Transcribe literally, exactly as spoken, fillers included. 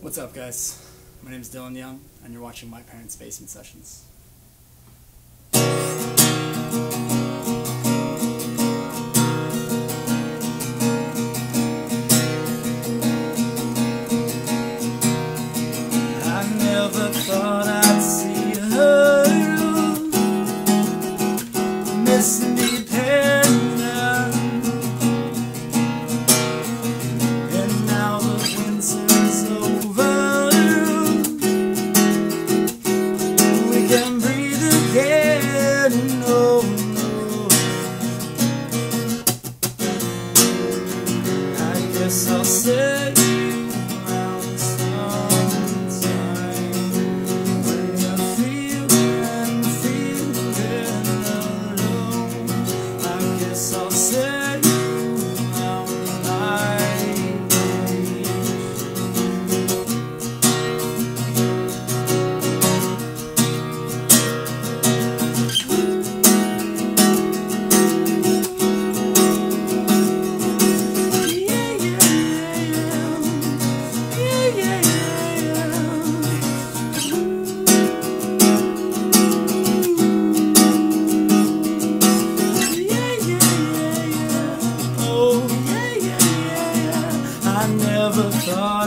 What's up, guys? My name is Dylan Young, and you're watching My Parents' Basement Sessions. I never thought I'd see her Miss Independent, and now the winter's over. We can breathe again, oh no. I guess I'll say I never thought